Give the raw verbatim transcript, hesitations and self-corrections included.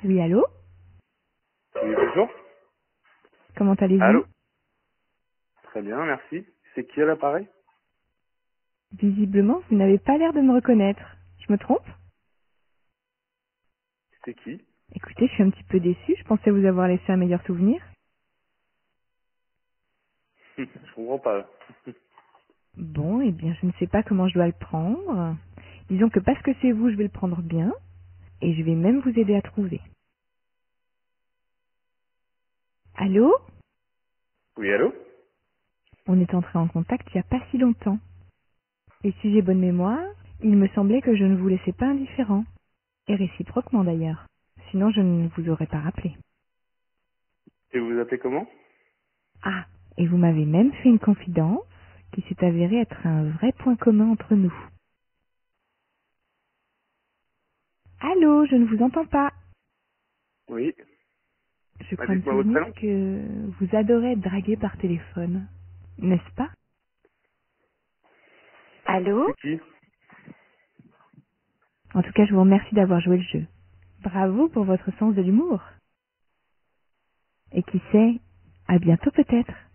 Oui, allô? Oui, bonjour. Comment allez-vous? Allô. Très bien, merci. C'est qui à l'appareil? Visiblement, vous n'avez pas l'air de me reconnaître. Je me trompe? C'est qui? Écoutez, je suis un petit peu déçue. Je pensais vous avoir laissé un meilleur souvenir. Je comprends pas. Bon, eh bien, je ne sais pas comment je dois le prendre. Disons que parce que c'est vous, je vais le prendre bien. Et je vais même vous aider à trouver. Allô? Oui, allô? On est entré en contact il n'y a pas si longtemps. Et si j'ai bonne mémoire, il me semblait que je ne vous laissais pas indifférent. Et réciproquement d'ailleurs. Sinon, je ne vous aurais pas rappelé. Et vous vous appelez comment? Ah, et vous m'avez même fait une confidence qui s'est avérée être un vrai point commun entre nous. Allô, je ne vous entends pas. Oui. Je Ah, crois me dites-moi votre souvenir prénom. que vous adorez être dragué par téléphone. N'est-ce pas? Allô? C'est qui? En tout cas, je vous remercie d'avoir joué le jeu. Bravo pour votre sens de l'humour. Et qui sait, à bientôt peut-être.